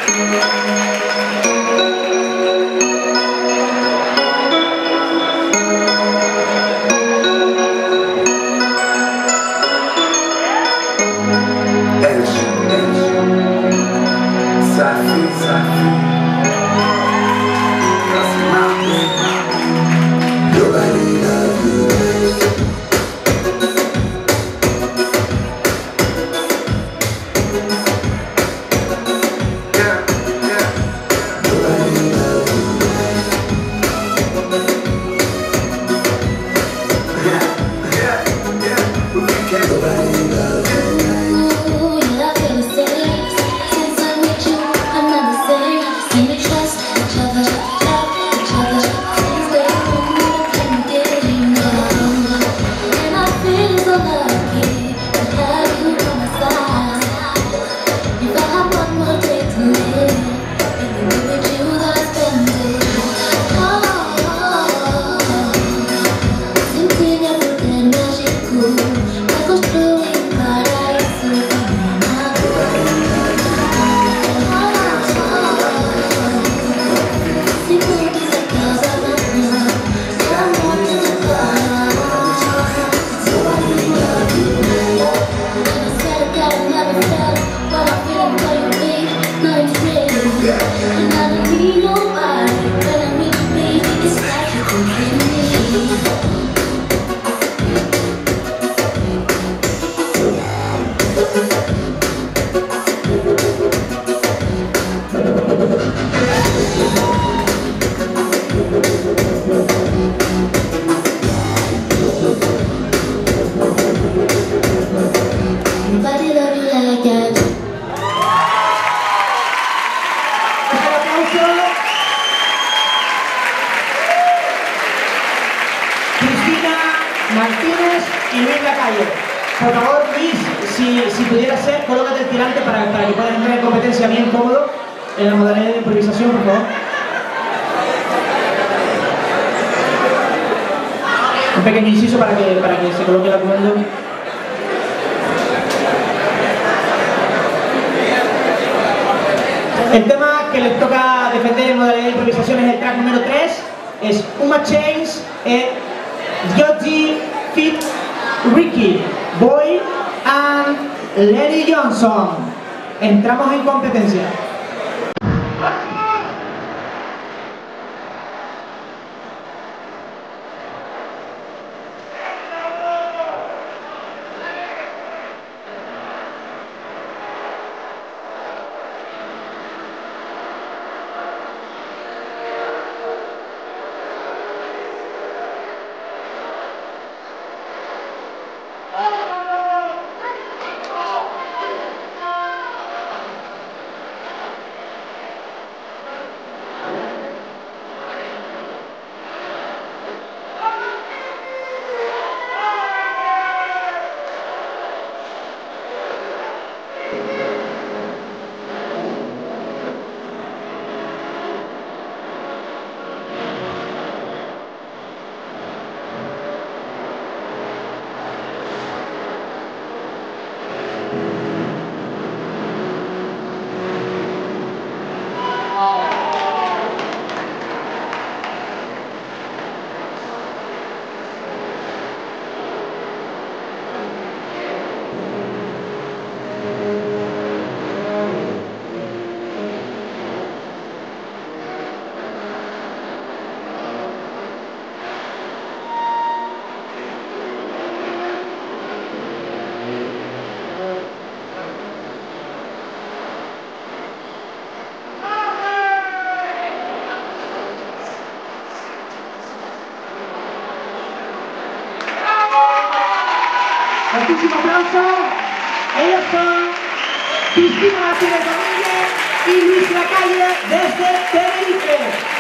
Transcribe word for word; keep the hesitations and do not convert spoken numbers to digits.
Martínez y Luis Lacalle. Por favor, Luis, si, si pudiera ser, colócate el tirante para, para que puedan entrar en competencia bien cómodo en la modalidad de improvisación, por favor. Un pequeño inciso para que, para que se coloque el acuerdo. El tema que les toca defender en modalidad de improvisación es el track número tres, es Uma Chains e Georgie Fit Ricky Boy and Lady Johnson. Entramos en competencia. Muchísimo aplauso. Ellos son Cristina Martínez Domínguez y Luis Lacalle desde Tenerife.